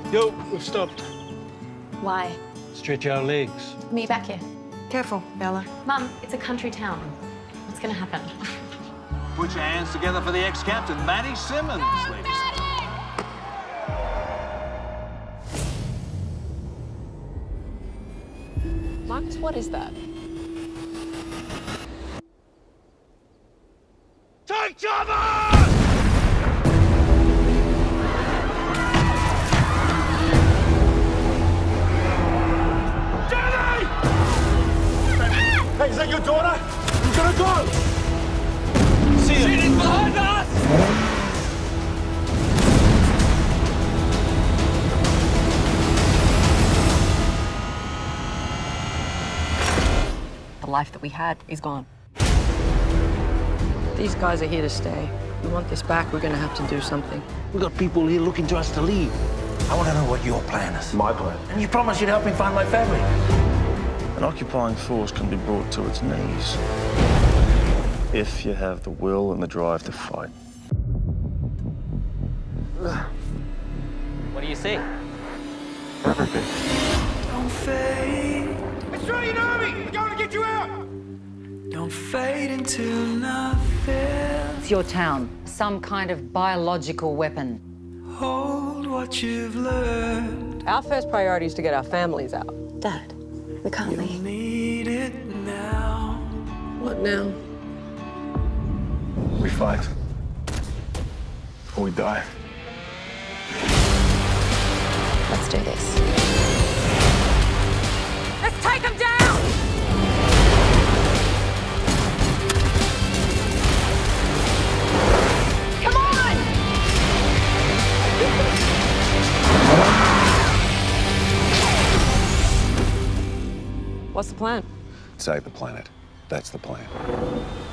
Yo, we've stopped. Why? Stretch our legs. Meet back here. Careful, Bella. Mum, it's a country town. What's gonna happen? Put your hands together for the ex-captain, Matty Simmons, ladies. Max, what is that? Take cover! Danny! Hey, is that your daughter? You gonna go? See him. Sitting behind us! The life that we had is gone. These guys are here to stay. If we want this back, we're gonna have to do something. We've got people here looking to us to leave. I want to know what your plan is. My plan? And you promised you'd help me find my family. An occupying force can be brought to its knees if you have the will and the drive to fight. What do you see? Everything. Don't fade. Australian Army! We're going to get you out! Don't fade into nothing. It's your town. Some kind of biological weapon. Hold what you've learned. Our first priority is to get our families out. Dad, we can't You leave. need it now. What now? We fight. Or we die. Let's do this. Let's take them down! Come on! What's the plan? Save the planet. That's the plan.